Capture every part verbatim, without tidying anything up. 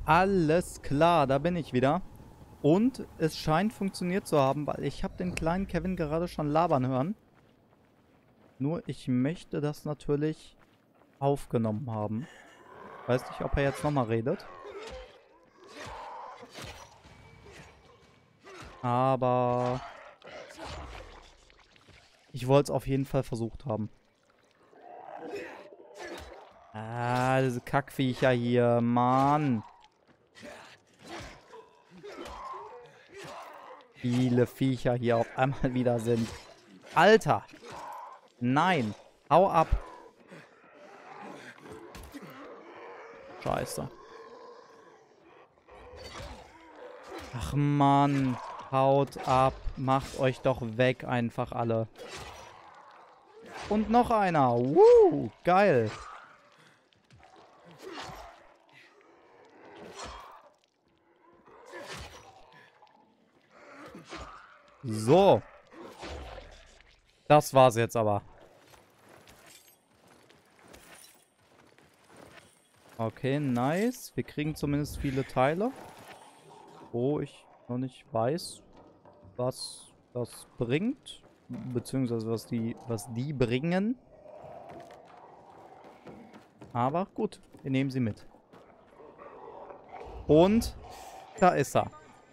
Alles klar, da bin ich wieder. Und es scheint funktioniert zu haben, weil ich habe den kleinen Kevin gerade schon labern hören. Nur ich möchte das natürlich aufgenommen haben. Weiß nicht, ob er jetzt nochmal redet. Aber ich wollte es auf jeden Fall versucht haben. Ah, diese Kackviecher hier, Mann. Viele Viecher hier auf einmal wieder sind. Alter! Nein! Hau ab! Scheiße. Ach Mann! Haut ab! Macht euch doch weg einfach alle. Und noch einer! Woo! Geil! So. Das war's jetzt aber. Okay, nice. Wir kriegen zumindest viele Teile. Wo ich noch nicht weiß, was das bringt. Beziehungsweise was die, was die bringen. Aber gut, wir nehmen sie mit. Und da ist er.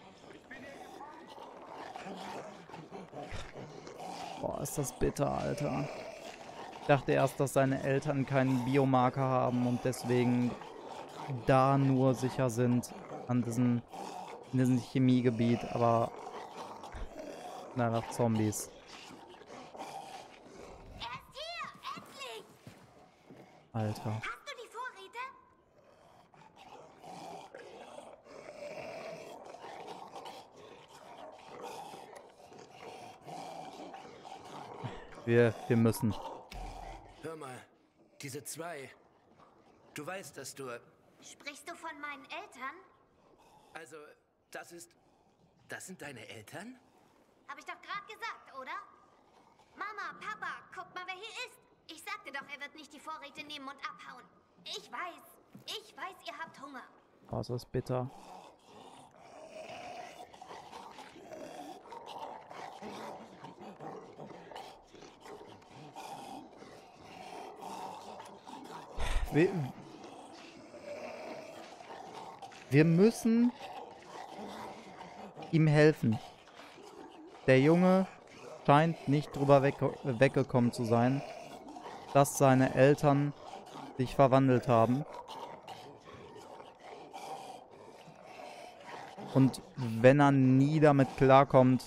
Boah, ist das bitter, Alter. Ich dachte erst, dass seine Eltern keinen Biomarker haben und deswegen da nur sicher sind an diesem, in diesem Chemiegebiet, aber na, nach Zombies. Alter. Hast du die Vorräte? Wir, wir müssen. Hör mal, diese zwei. Du weißt, dass du... Sprichst du von meinen Eltern? Also, das ist... Das sind deine Eltern? Hab ich doch gerade gesagt, oder? Mama, Papa, guck mal, wer hier ist. Ich sagte doch, er wird nicht die Vorräte nehmen und abhauen. Ich weiß. Ich weiß, ihr habt Hunger. Oh, ist das bitter. Wir, wir müssen ihm helfen. Der Junge scheint nicht drüber weg, weggekommen zu sein, dass seine Eltern sich verwandelt haben. Und wenn er nie damit klarkommt,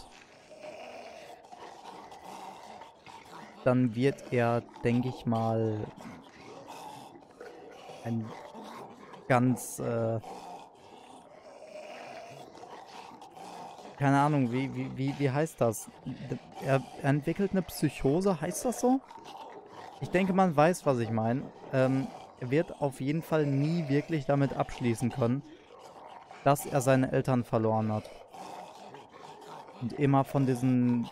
dann wird er, denke ich mal, ein ganz, äh, keine Ahnung, wie, wie, wie, wie heißt das? Er, er entwickelt eine Psychose, heißt das so? Ich denke, man weiß, was ich meine. Ähm, er wird auf jeden Fall nie wirklich damit abschließen können, dass er seine Eltern verloren hat. Und immer von diesen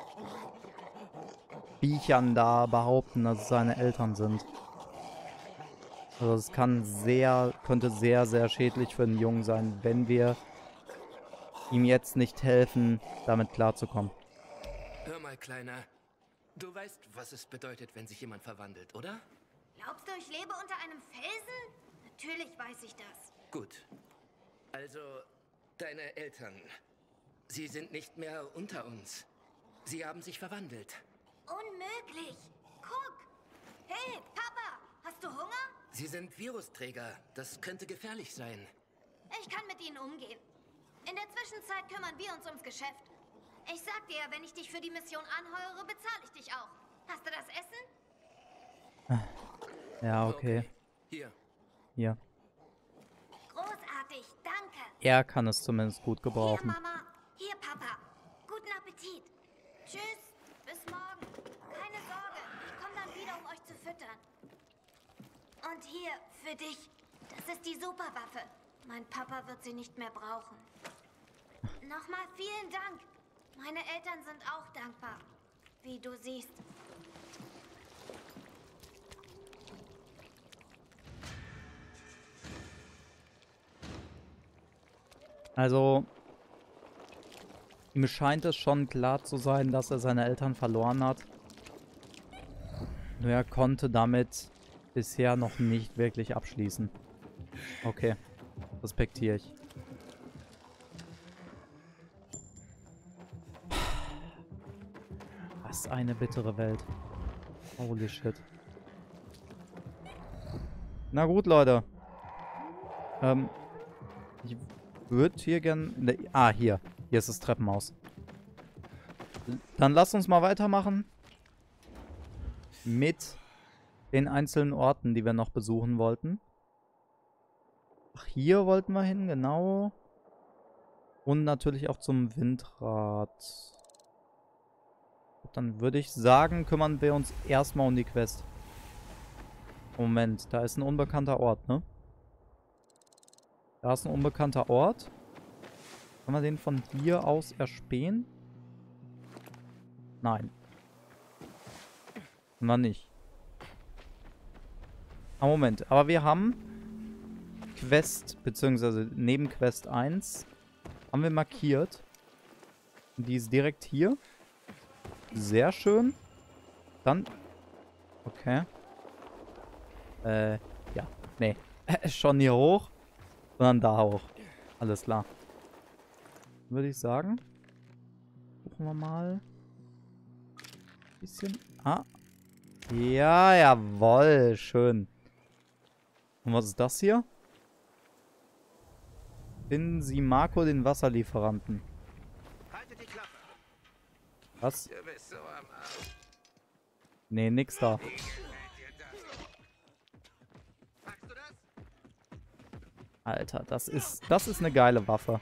Viechern da behaupten, dass es seine Eltern sind. Also es kann sehr, könnte sehr, sehr schädlich für den Jungen sein, wenn wir ihm jetzt nicht helfen, damit klarzukommen. Hör mal, Kleiner. Du weißt, was es bedeutet, wenn sich jemand verwandelt, oder? Glaubst du, ich lebe unter einem Felsen? Natürlich weiß ich das. Gut. Also, deine Eltern. Sie sind nicht mehr unter uns. Sie haben sich verwandelt. Unmöglich. Guck. Hey, Papa, hast du Hunger? Sie sind Virusträger. Das könnte gefährlich sein. Ich kann mit ihnen umgehen. In der Zwischenzeit kümmern wir uns ums Geschäft. Ich sag dir, wenn ich dich für die Mission anheuere, bezahle ich dich auch. Hast du das Essen? Ja, okay. Okay. Hier. Hier. Großartig, danke. Er kann es zumindest gut Hier, gebrauchen. Mama. Hier, Papa. Guten Appetit. Tschüss. Bis morgen. Keine Sorge. Ich komme dann wieder, um euch zu füttern. Und hier, für dich. Das ist die Superwaffe. Mein Papa wird sie nicht mehr brauchen. Nochmal vielen Dank. Meine Eltern sind auch dankbar. Wie du siehst. Also, ihm scheint es schon klar zu sein, dass er seine Eltern verloren hat. Nur er konnte damit bisher noch nicht wirklich abschließen. Okay, respektiere ich. Was eine bittere Welt. Holy shit. Na gut, Leute. Ähm, ich würde hier gern... Ne, ah, hier. Hier ist das Treppenhaus. Dann lasst uns mal weitermachen. Mit den einzelnen Orten, die wir noch besuchen wollten. Ach, hier wollten wir hin, genau. Und natürlich auch zum Windrad. Dann würde ich sagen, kümmern wir uns erstmal um die Quest. Moment, da ist ein unbekannter Ort, ne? Da ist ein unbekannter Ort. Kann man den von hier aus erspähen? Nein. Na nicht. Ah, Moment. Aber wir haben Quest, beziehungsweise Nebenquest eins, haben wir markiert. Die ist direkt hier. Sehr schön. Dann... Okay. Äh, ja. Nee. Schon hier hoch. Sondern da hoch. Alles klar. Würde ich sagen. Gucken wir mal. Bisschen. Ah. Ja, jawohl. Schön. Und was ist das hier? Finden Sie Marco, den Wasserlieferanten. Haltet die Klappe. Was? Du bist so am Arsch. Nee, nix da. Wie gefällt dir das? Packst du das? Alter, das ist, das ist eine geile Waffe.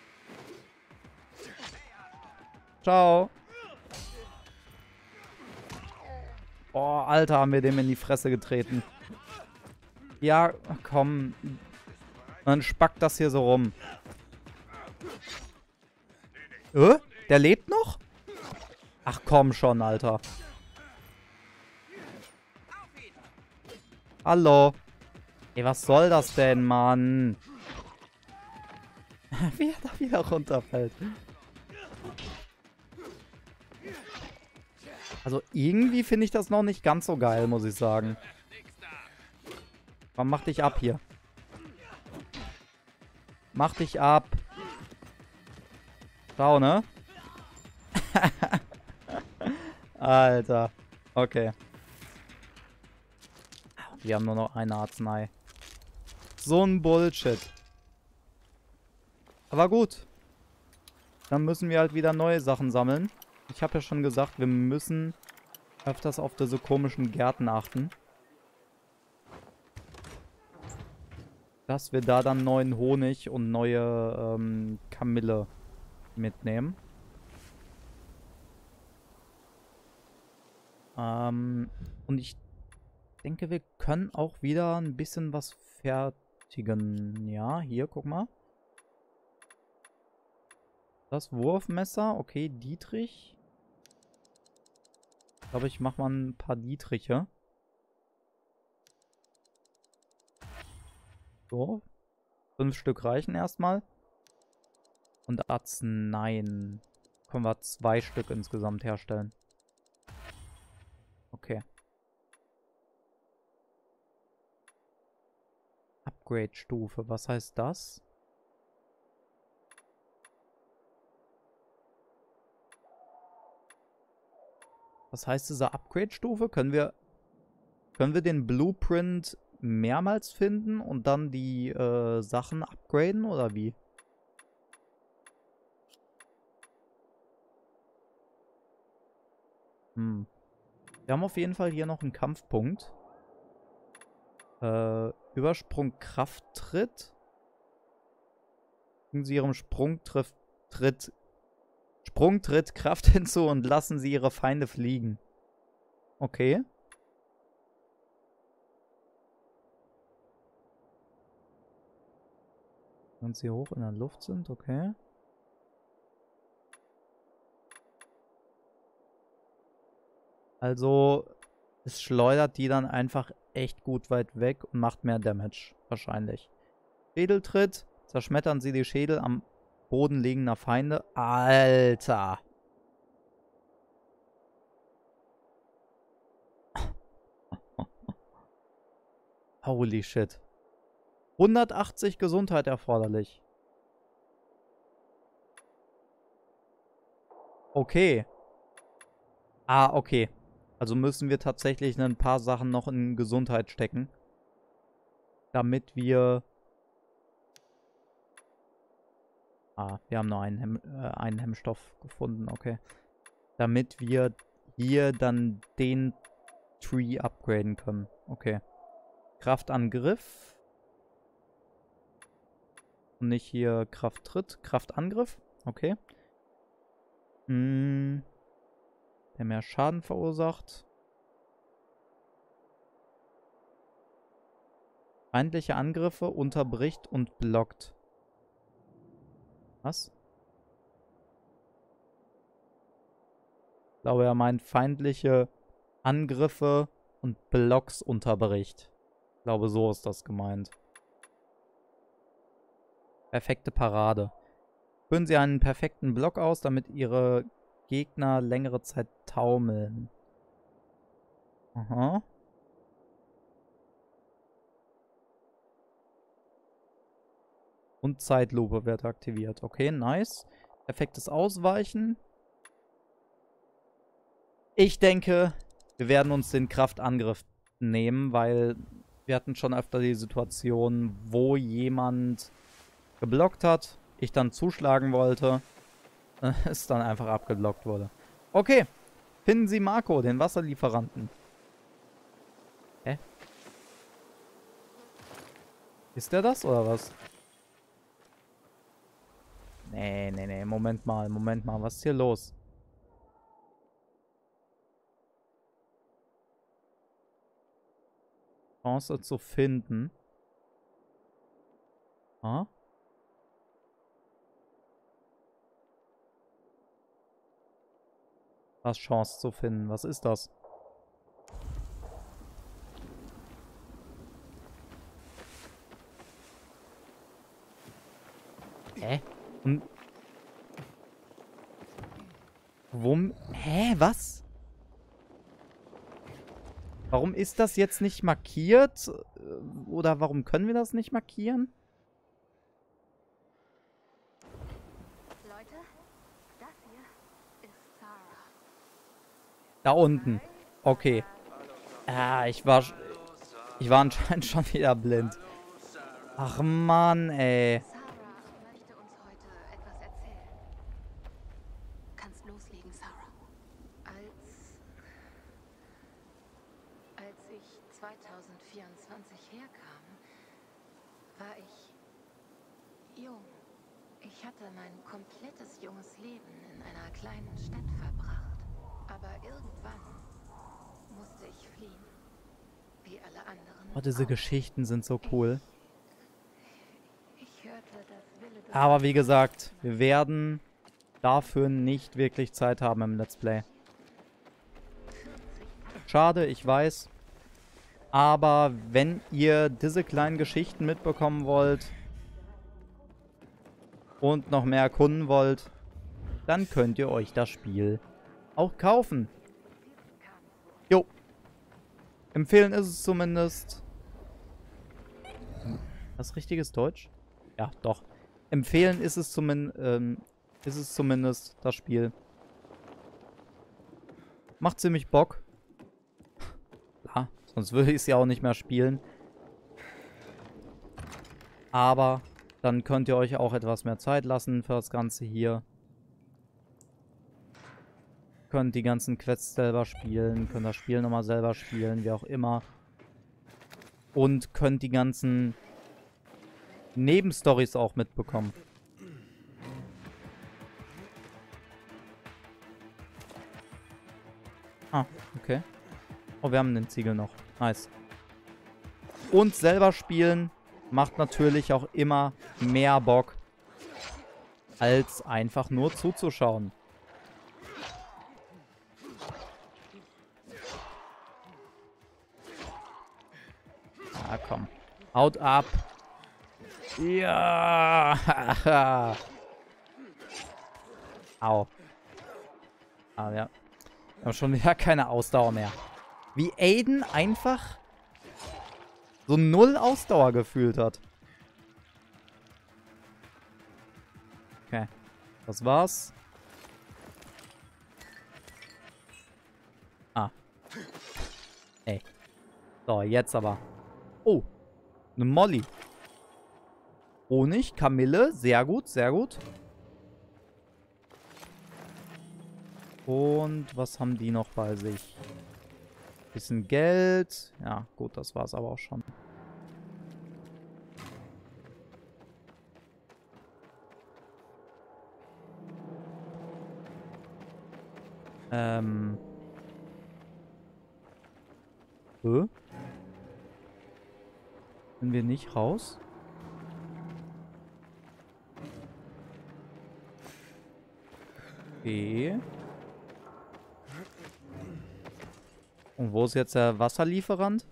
Ciao. Oh, Alter, haben wir dem in die Fresse getreten. Ja, komm. Dann spackt das hier so rum. Äh? Der lebt noch? Ach komm schon, Alter. Hallo. Ey, was soll das denn, Mann? Wie er da wieder runterfällt. Also irgendwie finde ich das noch nicht ganz so geil, muss ich sagen. Komm, mach dich ab hier. Mach dich ab. Schau, ne? Alter. Okay. Wir haben nur noch eine Arznei. So ein Bullshit. Aber gut. Dann müssen wir halt wieder neue Sachen sammeln. Ich habe ja schon gesagt, wir müssen öfters auf diese komischen Gärten achten. Dass wir da dann neuen Honig und neue ähm, Kamille mitnehmen. Ähm, und ich denke, wir können auch wieder ein bisschen was fertigen. Ja, hier, guck mal. Das Wurfmesser. Okay, Dietrich. Ich glaube, ich mache mal ein paar Dietriche. So. Fünf Stück reichen erstmal. Und Arzneien. Können wir zwei Stück insgesamt herstellen. Okay. Upgrade-Stufe. Was heißt das? Was heißt diese Upgrade-Stufe? Können wir, können wir den Blueprint mehrmals finden und dann die äh, Sachen upgraden oder wie? Hm. Wir haben auf jeden Fall hier noch einen Kampfpunkt. Äh, Übersprung Krafttritt. Fügen Sie Ihrem Sprungtritt Tritt, Sprungtritt Kraft hinzu und lassen Sie Ihre Feinde fliegen. Okay. Wenn sie hoch in der Luft sind, okay. Also, es schleudert die dann einfach echt gut weit weg und macht mehr Damage, wahrscheinlich. Schädeltritt. Zerschmettern Sie die Schädel am Boden liegender Feinde. Alter. Holy shit. hundertachtzig Gesundheit erforderlich. Okay. Ah, okay. Also müssen wir tatsächlich ein paar Sachen noch in Gesundheit stecken. Damit wir... Ah, wir haben nur einen, Hem äh, einen Hemmstoff gefunden, okay. Damit wir hier dann den Tree upgraden können. Okay. Kraftangriff. Und nicht hier Krafttritt. Kraftangriff. Okay. Hm. Der mehr Schaden verursacht. Feindliche Angriffe unterbricht und blockt. Was? Ich glaube, er meint feindliche Angriffe und Blocks unterbricht. Ich glaube, so ist das gemeint. Perfekte Parade. Führen Sie einen perfekten Block aus, damit Ihre Gegner längere Zeit taumeln. Aha. Und Zeitlupe wird aktiviert. Okay, nice. Perfektes Ausweichen. Ich denke, wir werden uns den Kraftangriff nehmen, weil wir hatten schon öfter die Situation, wo jemand geblockt hat, ich dann zuschlagen wollte, es dann einfach abgeblockt wurde. Okay, finden Sie Marco, den Wasserlieferanten. Hä? Ist der das oder was? Nee, nee, nee, Moment mal, Moment mal, was ist hier los? Chance zu finden. Ah? Was Chance zu finden? Was ist das? Hä? Und Wum? Hä? Was? Warum ist das jetzt nicht markiert? Oder warum können wir das nicht markieren? Leute, das hier ist Sarah. Da unten. Okay. Ah, ich war... Ich war anscheinend schon wieder blind. Ach Mann, ey. Sarah möchte uns heute etwas erzählen. Kannst loslegen, Sarah. Als... Als ich zweitausendvierundzwanzig herkam, war ich jung. Ich hatte mein komplettes junges Leben in einer kleinen Stadt verbracht. Aber irgendwann musste ich fliehen. Wie alle anderen. Oh, diese auch. Geschichten sind so cool. Ich hörte das Wille des Aber wie gesagt, wir werden dafür nicht wirklich Zeit haben im Let's Play. Schade, ich weiß. Aber wenn ihr diese kleinen Geschichten mitbekommen wollt und noch mehr erkunden wollt, dann könnt ihr euch das Spiel auch kaufen. Jo. Empfehlen ist es zumindest. Das richtiges Deutsch? Ja, doch. Empfehlen ist es zumindest, ähm, ist es zumindest das Spiel. Macht ziemlich Bock. Klar, sonst würde ich es ja auch nicht mehr spielen. Aber dann könnt ihr euch auch etwas mehr Zeit lassen für das Ganze hier. Könnt die ganzen Quests selber spielen, könnt das Spiel nochmal selber spielen, wie auch immer. Und könnt die ganzen Nebenstories auch mitbekommen. Ah, okay. Oh, wir haben den Ziegel noch. Nice. Und selber spielen macht natürlich auch immer mehr Bock, als einfach nur zuzuschauen. Ah, komm. Haut ab. Ja. Au. Ah, ja. Wir haben schon wieder keine Ausdauer mehr. Wie Aiden einfach so null Ausdauer gefühlt hat. Okay. Das war's. Ah. Ey. So, jetzt aber. Oh. Eine Molly. Honig, Kamille. Sehr gut, sehr gut. Und was haben die noch bei sich? Bisschen Geld. Ja, gut, das war's aber auch schon. Ähm. Hä? Sind wir nicht raus? Okay. Und wo ist jetzt der Wasserlieferant?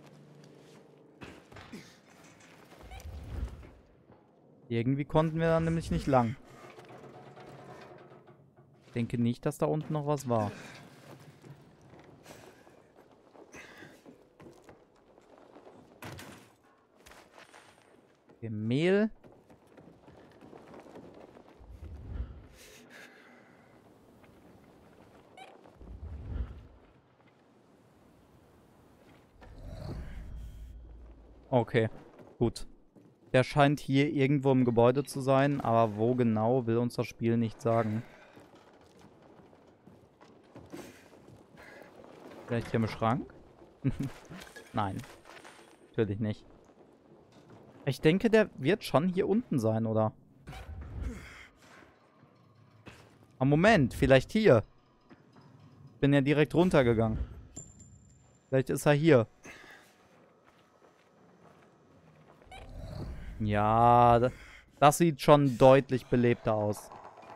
Irgendwie konnten wir da nämlich nicht lang. Ich denke nicht, dass da unten noch was war. Okay, Mehl. Okay, gut. Der scheint hier irgendwo im Gebäude zu sein, aber wo genau, will uns das Spiel nicht sagen. Vielleicht hier im Schrank? Nein, natürlich nicht. Ich denke, der wird schon hier unten sein, oder? Ah, Moment, vielleicht hier. Ich bin ja direkt runtergegangen. Vielleicht ist er hier. Ja, das sieht schon deutlich belebter aus.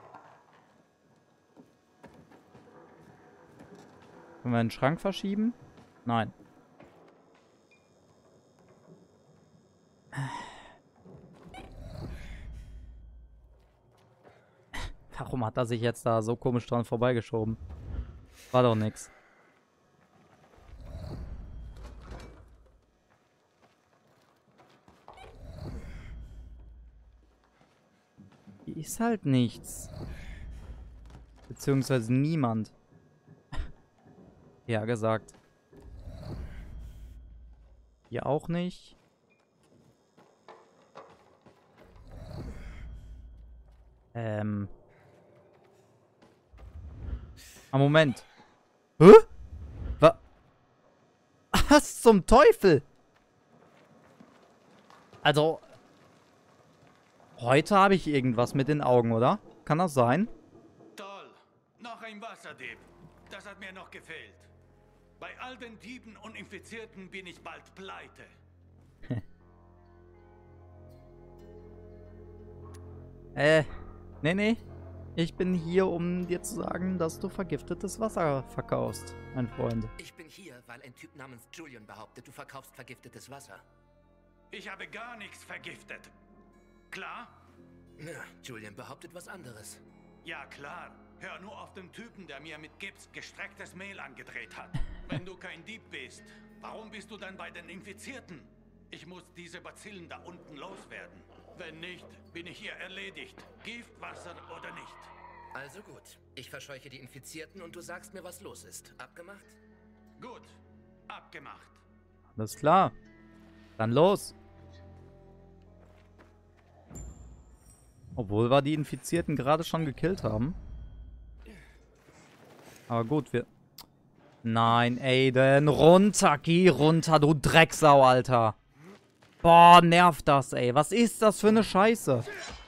Können wir den Schrank verschieben? Nein. Warum hat er sich jetzt da so komisch dran vorbeigeschoben? War doch nix. Hier ist halt nichts. Beziehungsweise niemand. Ja, gesagt. Hier auch nicht. Ähm. Ah, Moment. Hä? Was? Was zum Teufel? Also, heute habe ich irgendwas mit den Augen, oder? Kann das sein? Toll. Noch ein Wasserdieb. Das hat mir noch gefehlt. Bei all den Dieben und Infizierten bin ich bald pleite. äh, nee, nee. Ich bin hier, um dir zu sagen, dass du vergiftetes Wasser verkaufst, mein Freund. Ich bin hier, weil ein Typ namens Julian behauptet, du verkaufst vergiftetes Wasser. Ich habe gar nichts vergiftet. Klar? Na, Julian behauptet was anderes. Ja, klar. Hör nur auf den Typen, der mir mit Gips gestrecktes Mehl angedreht hat. Wenn du kein Dieb bist, warum bist du dann bei den Infizierten? Ich muss diese Bazillen da unten loswerden. Wenn nicht, bin ich hier erledigt. Giftwasser oder nicht. Also gut. Ich verscheuche die Infizierten und du sagst mir, was los ist. Abgemacht? Gut. Abgemacht. Alles klar. Dann los. Obwohl wir die Infizierten gerade schon gekillt haben. Aber gut, wir... Nein, Aiden. Runter, geh runter, du Drecksau, Alter. Boah, nervt das, ey. Was ist das für eine Scheiße?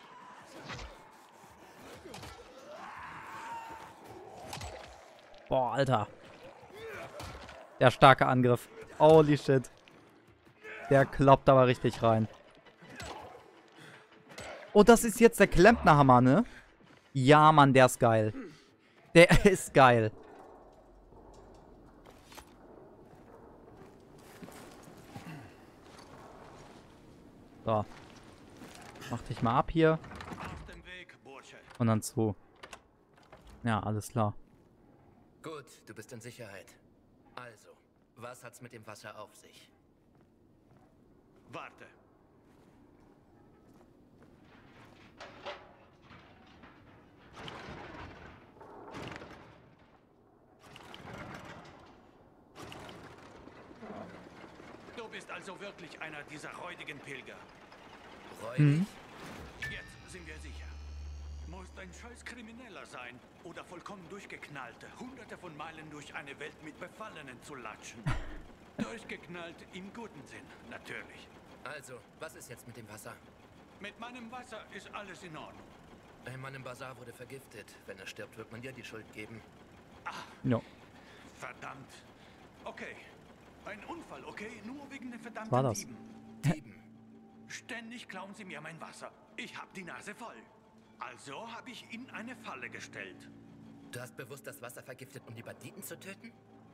Boah, Alter. Der starke Angriff. Holy shit. Der kloppt aber richtig rein. Oh, das ist jetzt der Klempnerhammer, ne? Ja, Mann, der ist geil. Der ist geil. So. Mach dich mal ab hier. Auf dem Weg, Bursche. Und dann zu. Ja, alles klar. Gut, du bist in Sicherheit. Also, was hat's mit dem Wasser auf sich? Warte. Du bist also wirklich einer dieser räudigen Pilger. Räudig? Mhm. Jetzt sind wir sicher. Musst ein scheiß Krimineller sein oder vollkommen durchgeknallte, hunderte von Meilen durch eine Welt mit Befallenen zu latschen. Durchgeknallt im guten Sinn, natürlich. Also, was ist jetzt mit dem Wasser? Mit meinem Wasser ist alles in Ordnung. Ein Mann im Bazar wurde vergiftet. Wenn er stirbt, wird man dir die Schuld geben. Ja. Verdammt. Okay. Ein Unfall, okay? Nur wegen den verdammten War das? Dieben. Dieben. Ständig klauen sie mir mein Wasser. Ich hab die Nase voll. Also habe ich ihnen eine Falle gestellt. Du hast bewusst das Wasser vergiftet, um die Banditen zu töten?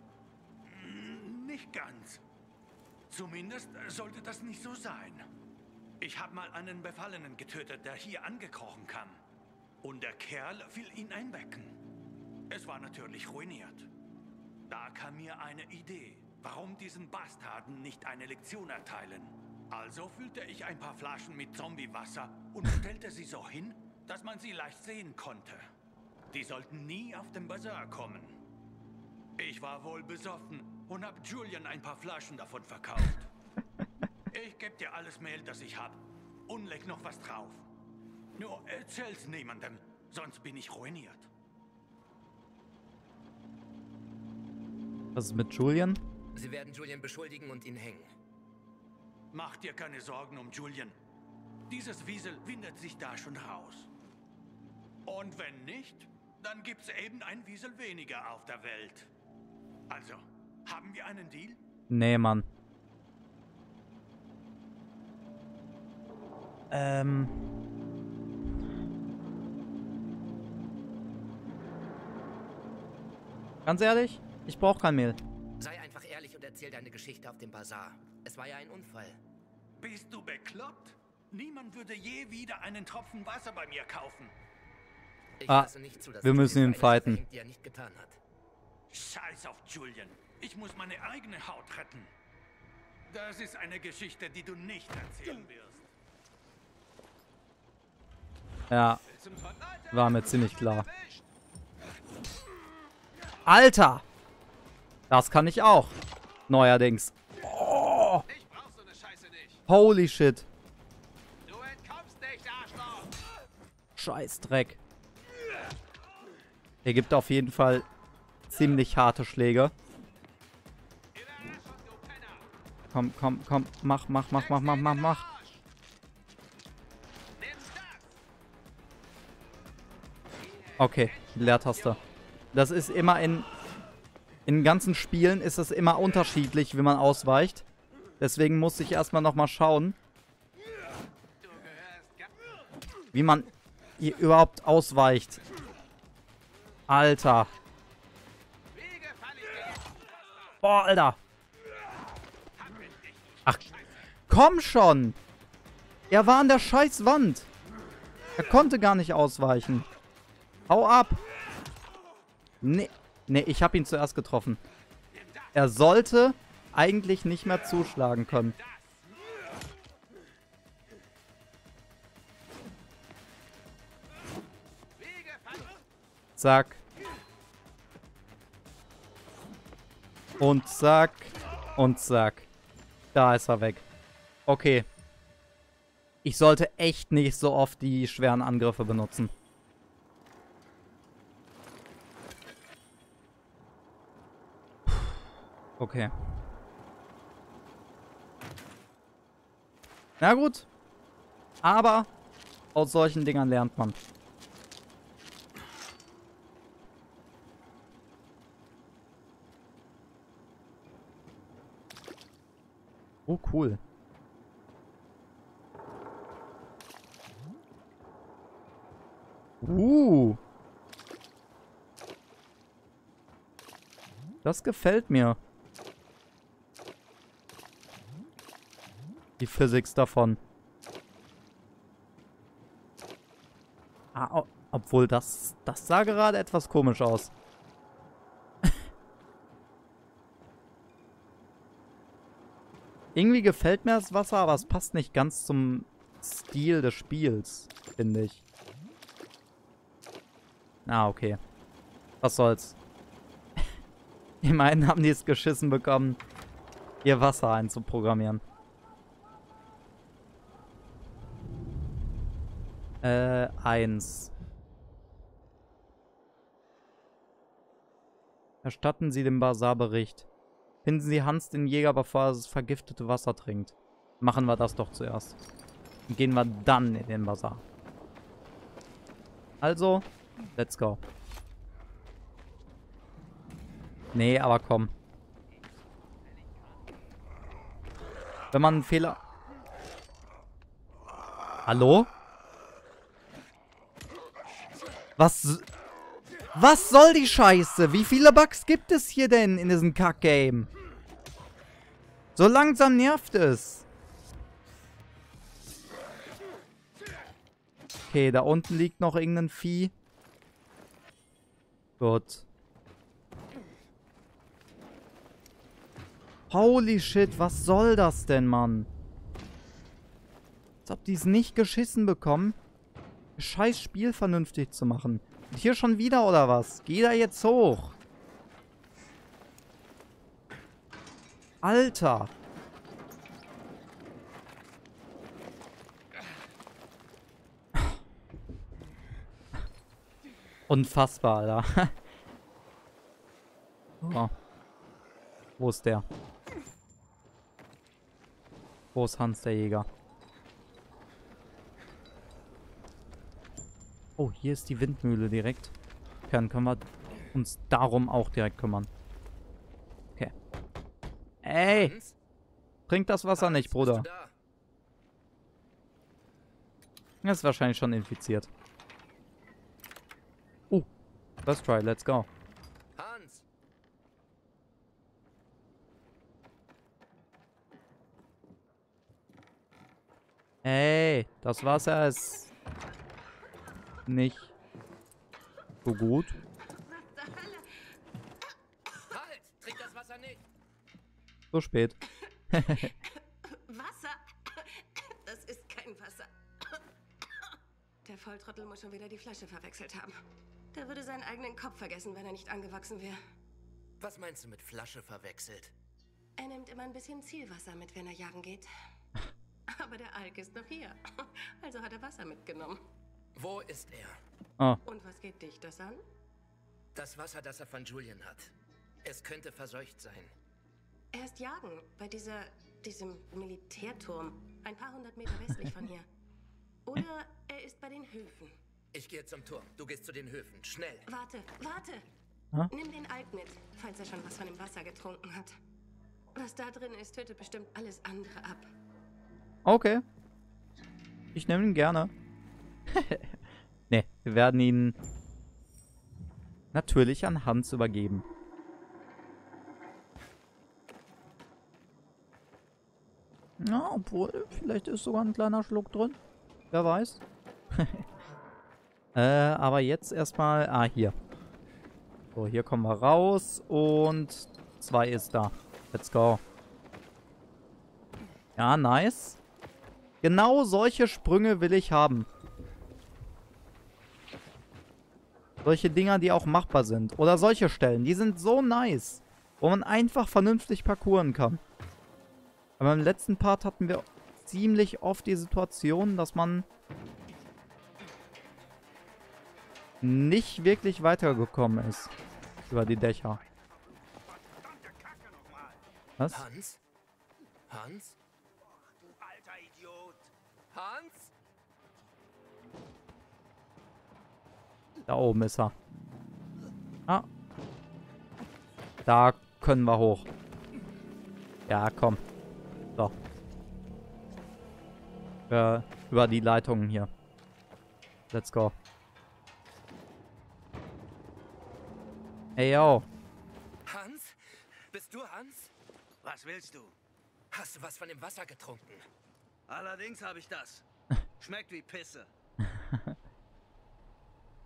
Nicht ganz. Zumindest sollte das nicht so sein. Ich habe mal einen Befallenen getötet, der hier angekrochen kam. Und der Kerl fiel in ein Becken. Es war natürlich ruiniert. Da kam mir eine Idee. Warum diesen Bastarden nicht eine Lektion erteilen? Also füllte ich ein paar Flaschen mit Zombiewasser und stellte sie so hin, dass man sie leicht sehen konnte. Die sollten nie auf den Bazar kommen. Ich war wohl besoffen und habe Julian ein paar Flaschen davon verkauft. Ich gebe dir alles Mehl, das ich habe, und leg noch was drauf. Nur erzähl's niemandem, sonst bin ich ruiniert. Was ist mit Julian? Sie werden Julian beschuldigen und ihn hängen. Mach dir keine Sorgen um Julian. Dieses Wiesel windet sich da schon raus. Und wenn nicht, dann gibt's eben ein Wiesel weniger auf der Welt. Also, haben wir einen Deal? Nee, Mann. Ähm. Ganz ehrlich, ich brauche kein Mehl. Sei einfach ehrlich und erzähl deine Geschichte auf dem Bazar. Es war ja ein Unfall. Bist du bekloppt? Niemand würde je wieder einen Tropfen Wasser bei mir kaufen. Ich Ah, lasse nicht zu, dass wir Julian müssen ihn für eine Sache fighten. hängt, die er nicht getan hat. Scheiß auf Julian. Ich muss meine eigene Haut retten. Das ist eine Geschichte, die du nicht erzählen wirst. Ja, war mir ziemlich klar. Alter! Das kann ich auch. Neuerdings. Oh, Ich brauch so eine Scheiße nicht. holy shit. Du entkommst nicht, Arschloch. Scheißdreck. Er gibt auf jeden Fall ziemlich harte Schläge. Überraschung, du Penner. Komm, komm, komm. Mach, mach, mach, mach, mach, mach, mach. Nimm's das. Okay, Leertaste. Das ist immer in... In ganzen Spielen ist es immer unterschiedlich, wie man ausweicht. Deswegen muss ich erstmal nochmal schauen, Du gehörst ganz wie man hier überhaupt ausweicht. Alter. Wege fall ich dir jetzt. Boah, Alter. Ach, komm schon. Er war an der scheiß Wand. Er konnte gar nicht ausweichen. Hau ab. Nee, nee, ich habe ihn zuerst getroffen. Er sollte eigentlich nicht mehr zuschlagen können. Wege fall ich. Zack. Und zack. Und zack. Da ist er weg. Okay. Ich sollte echt nicht so oft die schweren Angriffe benutzen. Okay. Na gut. Aber aus solchen Dingern lernt man. Oh, cool. Uh. Das gefällt mir. Die Physics davon. Ah, oh, Obwohl, das, das sah gerade etwas komisch aus. Irgendwie gefällt mir das Wasser, aber es passt nicht ganz zum Stil des Spiels, finde ich. Ah, okay. Was soll's. Immerhin haben die es geschissen bekommen, ihr Wasser einzuprogrammieren. Äh, eins. Erstatten Sie den Basarbericht. Finden Sie Hans den Jäger, bevor er das vergiftete Wasser trinkt. Machen wir das doch zuerst. Und gehen wir dann in den Basar. Also, let's go. Nee, aber komm. Wenn man einen Fehler... Hallo? Was... Was soll die Scheiße? Wie viele Bugs gibt es hier denn in diesem Kack-Game? So langsam nervt es. Okay, da unten liegt noch irgendein Vieh. Gut. Holy shit, was soll das denn, Mann? Als ob die es nicht geschissen bekommen, das scheiß Spiel vernünftig zu machen. Und hier schon wieder, oder was? Geh da jetzt hoch. Alter. Unfassbar, Alter. Oh. Wo ist der? Wo ist Hans, der Jäger? Oh, hier ist die Windmühle direkt. Dann können wir uns darum auch direkt kümmern. Okay. Ey! Hans? Trink das Wasser Hans, nicht, bist Bruder. du da? Er ist wahrscheinlich schon infiziert. Uh, let's try, let's go. Hans! Ey, das Wasser ist nicht so gut. Halt! Trink das Wasser nicht! So spät. Wasser? Das ist kein Wasser. Der Volltrottel muss schon wieder die Flasche verwechselt haben. Der würde seinen eigenen Kopf vergessen, wenn er nicht angewachsen wäre. Was meinst du mit Flasche verwechselt? Er nimmt immer ein bisschen Zielwasser mit, wenn er jagen geht. Aber der Alk ist noch hier. Also hat er Wasser mitgenommen. Wo ist er? Oh, Und was geht dich das an? Das Wasser, das er von Julian hat. Es könnte verseucht sein. Er ist jagen bei dieser, diesem Militärturm. Ein paar hundert Meter westlich von hier. Oder er ist bei den Höfen. Ich gehe zum Turm. Du gehst zu den Höfen. Schnell. Warte, warte! Hä? Nimm den Alk mit, falls er schon was von dem Wasser getrunken hat. Was da drin ist, tötet bestimmt alles andere ab. okay. Ich nehme ihn gerne. Ne, wir werden ihn natürlich an Hans übergeben. Ja, obwohl, vielleicht ist sogar ein kleiner Schluck drin. Wer weiß. äh, aber jetzt erstmal... Ah, hier. So, hier kommen wir raus und zwei ist da. Let's go. Ja, nice. Genau solche Sprünge will ich haben. Solche Dinger, die auch machbar sind. Oder solche Stellen, die sind so nice. Wo man einfach vernünftig parkouren kann. Aber im letzten Part hatten wir ziemlich oft die Situation, dass man nicht wirklich weitergekommen ist. Über die Dächer. Was? Hans? Hans? Du alter Idiot! Hans? Da oben ist er. Ah. Da können wir hoch. Ja, komm. So. Äh, über die Leitungen hier. Let's go. Hey, yo. Hans? Bist du Hans? Was willst du? Hast du was von dem Wasser getrunken? Allerdings habe ich das. Schmeckt wie Pisse.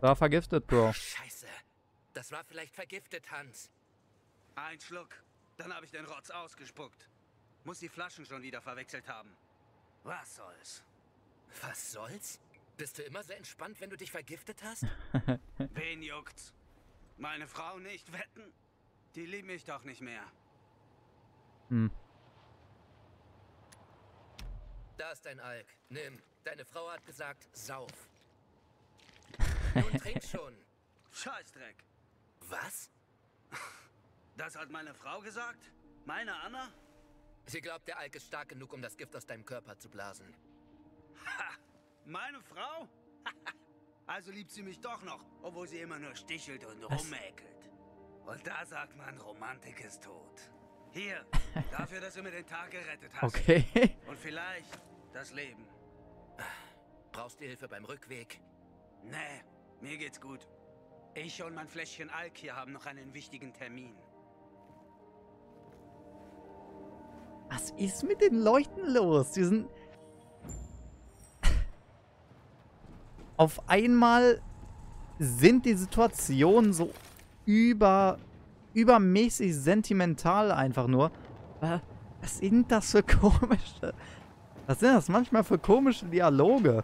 War vergiftet, Bro. Scheiße. Das war vielleicht vergiftet, Hans. Ein Schluck. Dann habe ich den Rotz ausgespuckt. Muss die Flaschen schon wieder verwechselt haben. Was soll's? Was soll's? Bist du immer so entspannt, wenn du dich vergiftet hast? Wen juckt's? Meine Frau nicht wetten? Die liebt mich doch nicht mehr. Hm. Da ist dein Alk. Nimm. Deine Frau hat gesagt, sauf. Nun trink schon. Scheißdreck. Was? Das hat meine Frau gesagt? Meine Anna? Sie glaubt, der Alk ist stark genug, um das Gift aus deinem Körper zu blasen. Ha! Meine Frau? Also liebt sie mich doch noch, obwohl sie immer nur stichelt und Was? rummäkelt. Und da sagt man, Romantik ist tot. Hier, dafür, dass du mir den Tag gerettet hast. Okay. Und vielleicht das Leben. Brauchst du Hilfe beim Rückweg? Nee, mir geht's gut. Ich und mein Fläschchen Alk hier haben noch einen wichtigen Termin. Was ist mit den Leuchten los? Die sind... Auf einmal sind die Situationen so über... übermäßig sentimental einfach nur. Was sind das für komische... Was sind das manchmal für komische Dialoge?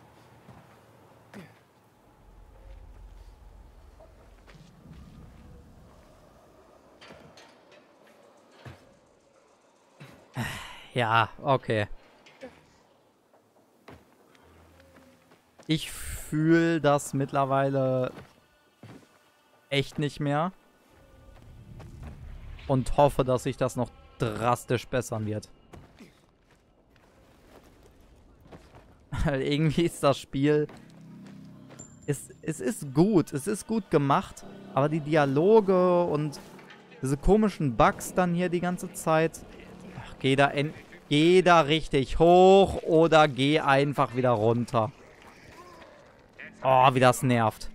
Ja, okay. Ich fühle das mittlerweile echt nicht mehr. Und hoffe, dass sich das noch drastisch bessern wird. Weil irgendwie ist das Spiel... Es, es ist gut, es ist gut gemacht, aber die Dialoge und diese komischen Bugs dann hier die ganze Zeit... Ach, geh da, en geh da richtig hoch oder geh einfach wieder runter. Oh, wie das nervt.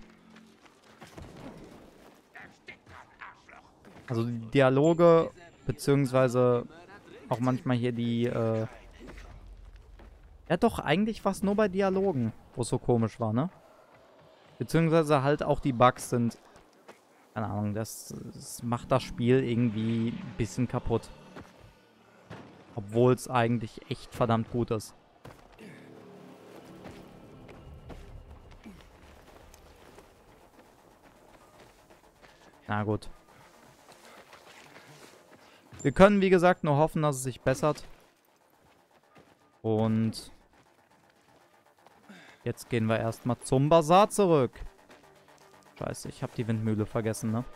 Also die Dialoge, beziehungsweise auch manchmal hier die, äh... Ja doch, eigentlich war es nur bei Dialogen, wo es so komisch war, ne? Beziehungsweise halt auch die Bugs sind... Keine Ahnung, das, das macht das Spiel irgendwie ein bisschen kaputt. Obwohl es eigentlich echt verdammt gut ist. Na gut. Wir können, wie gesagt, nur hoffen, dass es sich bessert. Und jetzt gehen wir erstmal zum Bazar zurück. Scheiße, ich habe die Windmühle vergessen, ne?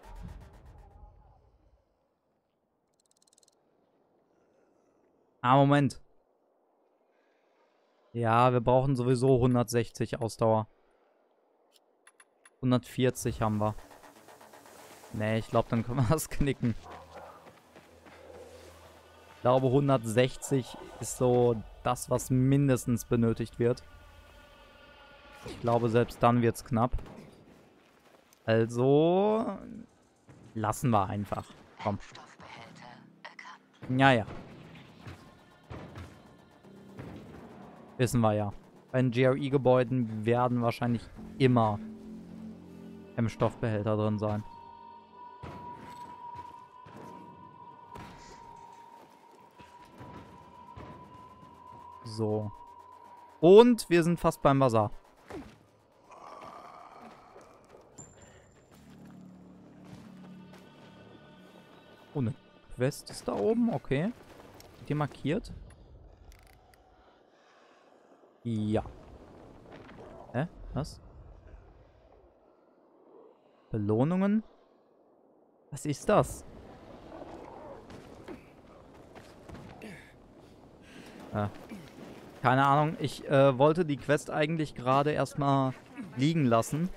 Ah, Moment. Ja, wir brauchen sowieso hundertsechzig Ausdauer. hundertvierzig haben wir. Nee, ich glaube, dann können wir das knicken. Ich glaube, hundertsechzig ist so das, was mindestens benötigt wird. Ich glaube, selbst dann wird es knapp. Also lassen wir einfach. Komm. Ja, ja. Wissen wir ja. Bei den G R E-Gebäuden werden wahrscheinlich immer M-Stoffbehälter drin sein. So. Und wir sind fast beim Bazar. Oh, eine Quest ist da oben. Okay. Wird die markiert? Ja. Hä? Was? Belohnungen? Was ist das? Äh. Keine Ahnung. Ich äh, wollte die Quest eigentlich gerade erstmal liegen lassen.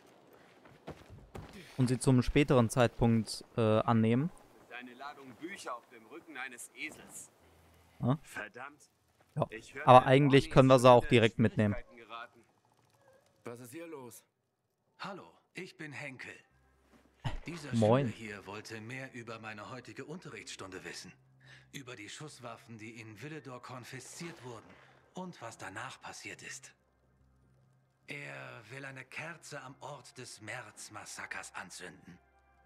Und sie zum späteren Zeitpunkt äh, annehmen. Deine Ladung Bücher auf dem Rücken eines Esels. Ja? Verdammt. Ja. Ich höre, Aber der eigentlich Ronny können wir ist sie auch in direkt mitnehmen. Schwierigkeiten geraten. Was ist hier los? Hallo, ich bin Henkel. Dieser Moin. Schüler hier wollte mehr über meine heutige Unterrichtsstunde wissen. Über die Schusswaffen, die in Villedor konfisziert wurden und was danach passiert ist. Er will eine Kerze am Ort des März-Massakers anzünden.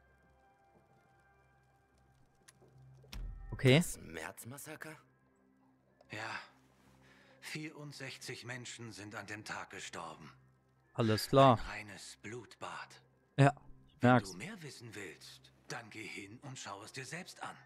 Okay. Das März-Massaker? Ja. vierundsechzig Menschen sind an dem Tag gestorben. Alles klar. Ein reines Blutbad. Ja, ich Wenn merk's. du mehr wissen willst, dann geh hin und schau es dir selbst an.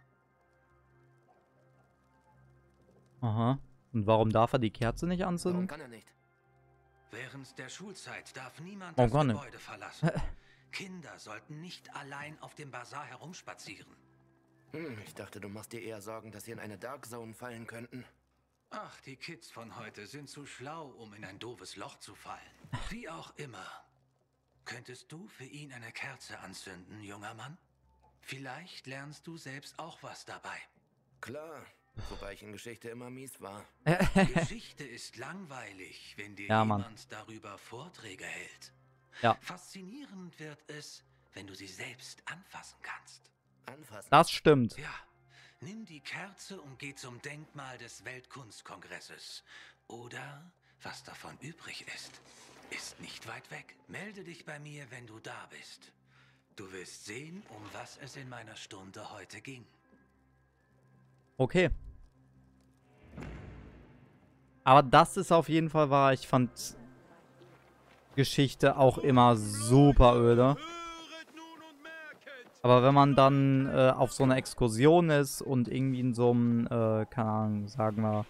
Aha. Und warum darf er die Kerze nicht Warum anzünden? kann er nicht? Während der Schulzeit darf niemand Oh, das gar nicht. Gebäude verlassen. Kinder sollten nicht allein auf dem Bazar herumspazieren. Hm, ich dachte, du machst dir eher Sorgen, dass sie in eine Dark Zone fallen könnten. Ach, die Kids von heute sind zu schlau, um in ein doofes Loch zu fallen. Wie auch immer. Könntest du für ihn eine Kerze anzünden, junger Mann? Vielleicht lernst du selbst auch was dabei. Klar, wobei ich in Geschichte immer mies war. Geschichte ist langweilig, wenn dir Ja, Mann. jemand darüber Vorträge hält. Ja. Faszinierend wird es, wenn du sie selbst anfassen kannst. Anfassen. Das stimmt. Ja, nimm die Kerze und geh zum Denkmal des Weltkunstkongresses. Oder, was davon übrig ist, ist nicht weit weg. Melde dich bei mir, wenn du da bist. Du wirst sehen, um was es in meiner Stunde heute ging. Okay. Aber das ist auf jeden Fall wahr. Ich fand Geschichte auch immer super öde. Aber wenn man dann äh, auf so einer Exkursion ist und irgendwie in so einem, äh, keine Ahnung, sagen wir,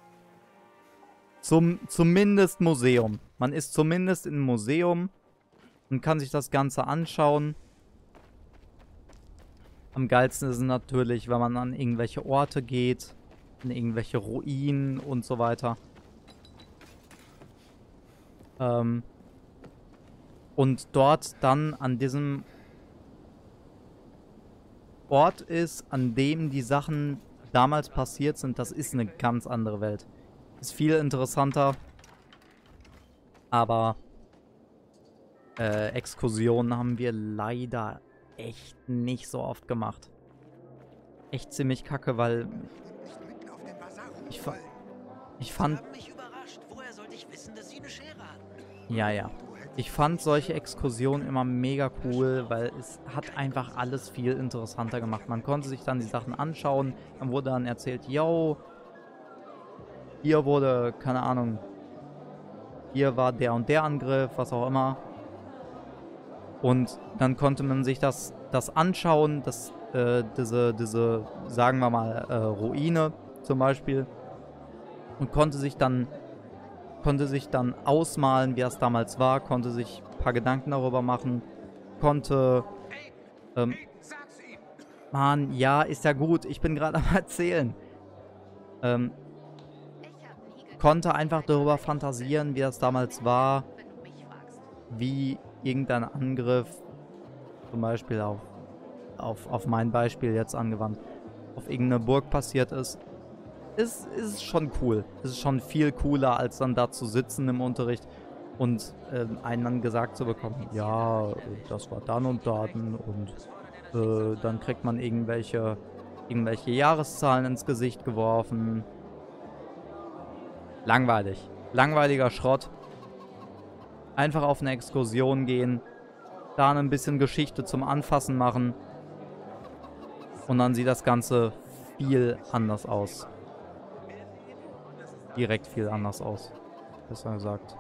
zum, zumindest Museum. Man ist zumindest in einem Museum und kann sich das Ganze anschauen. Am geilsten ist es natürlich, wenn man an irgendwelche Orte geht, in irgendwelche Ruinen und so weiter. Ähm, und dort dann an diesem Ort ist, an dem die Sachen damals passiert sind, das ist eine ganz andere Welt. Ist viel interessanter. Aber äh, Exkursionen haben wir leider echt nicht so oft gemacht. Echt ziemlich kacke, weil ich, fa ich fand... mich überrascht. Woher sollte ich wissen, dass Sie eine Schere hatten? Ja, ja. Ich fand solche Exkursionen immer mega cool, weil es hat einfach alles viel interessanter gemacht. Man konnte sich dann die Sachen anschauen, dann wurde dann erzählt, yo, hier wurde, keine Ahnung, hier war der und der Angriff, was auch immer. Und dann konnte man sich das, das anschauen, das, äh, diese, diese, sagen wir mal, äh, Ruine zum Beispiel. Und konnte sich dann konnte sich dann ausmalen, wie das damals war, konnte sich ein paar Gedanken darüber machen, konnte, ähm, Mann, ja, ist ja gut, ich bin gerade am Erzählen, ähm, konnte einfach darüber fantasieren, wie das damals war, wie irgendein Angriff, zum Beispiel auf, auf, auf mein Beispiel jetzt angewandt, auf irgendeine Burg passiert ist. Ist, ist schon cool. Ist schon viel cooler, als dann da zu sitzen im Unterricht und äh, einen dann gesagt zu bekommen, ja, das war dann und dann und äh, dann kriegt man irgendwelche, irgendwelche Jahreszahlen ins Gesicht geworfen. Langweilig. Langweiliger Schrott. Einfach auf eine Exkursion gehen, da ein bisschen Geschichte zum Anfassen machen und dann sieht das Ganze viel anders aus. Direkt viel anders aus. Besser gesagt.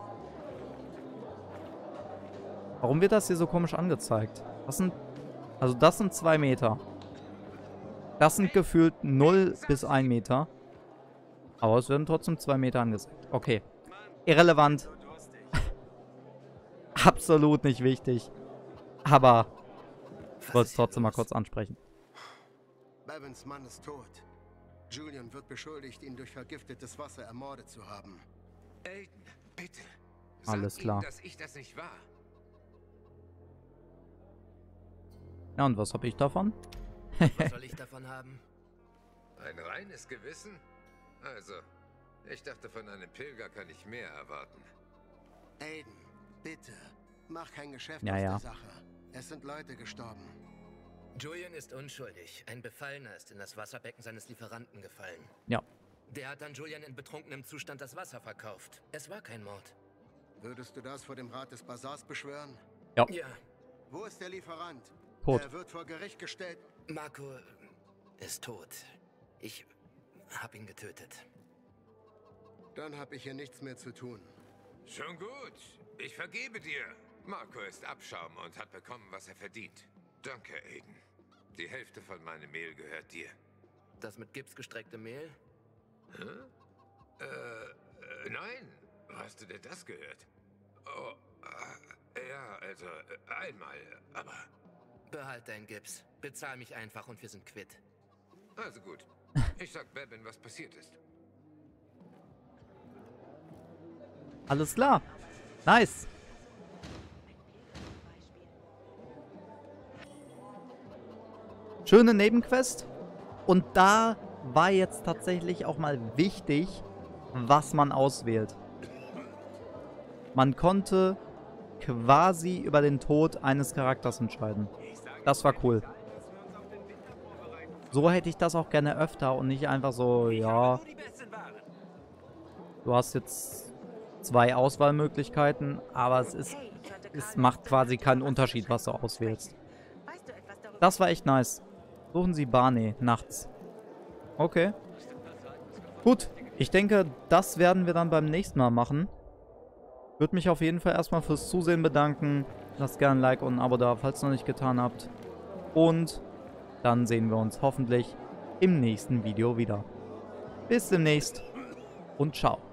Warum wird das hier so komisch angezeigt? Das sind, also das sind zwei Meter. Das sind gefühlt null bis ein Meter. Aber es werden trotzdem zwei Meter angezeigt. Okay. Irrelevant. Absolut nicht wichtig. Aber ich wollte es trotzdem mal kurz ansprechen. Bevins Mann ist tot. Julian wird beschuldigt, ihn durch vergiftetes Wasser ermordet zu haben. Aiden, bitte. Sag Alles ihm, klar. dass ich das nicht war. Ja, und was habe ich davon? Was soll ich davon haben? Ein reines Gewissen? Also, ich dachte, von einem Pilger kann ich mehr erwarten. Aiden, bitte, mach kein Geschäft Ja, aus ja. der Sache. Es sind Leute gestorben. Julian ist unschuldig. Ein Befallener ist in das Wasserbecken seines Lieferanten gefallen. Ja. Der hat dann Julian in betrunkenem Zustand das Wasser verkauft. Es war kein Mord. Würdest du das vor dem Rat des Bazars beschwören? Ja. Ja, Wo ist der Lieferant? Tot. Er wird vor Gericht gestellt. Marco ist tot. Ich habe ihn getötet. Dann habe ich hier nichts mehr zu tun. Schon gut. Ich vergebe dir. Marco ist Abschaum und hat bekommen, was er verdient. Danke, Aiden. Die Hälfte von meinem Mehl gehört dir. Das mit Gips gestreckte Mehl? Hä? Äh, äh, nein. Hast du denn das gehört? Oh, äh, ja, also äh, einmal, aber... Behalt dein Gips. Bezahl mich einfach und wir sind quitt. Also gut. Ich sag Bevan, was passiert ist. Alles klar. Nice. Schöne Nebenquest. Und da war jetzt tatsächlich auch mal wichtig, was man auswählt. Man konnte quasi über den Tod eines Charakters entscheiden. Das war cool. So hätte ich das auch gerne öfter und nicht einfach so, ja, du hast jetzt zwei Auswahlmöglichkeiten, aber es ist, es macht quasi keinen Unterschied, was du auswählst. Das war echt nice. Suchen Sie Barney nachts. Okay. Gut, ich denke, das werden wir dann beim nächsten Mal machen. Würde mich auf jeden Fall erstmal fürs Zusehen bedanken. Lasst gerne ein Like und ein Abo da, falls ihr noch nicht getan habt. Und dann sehen wir uns hoffentlich im nächsten Video wieder. Bis demnächst und ciao.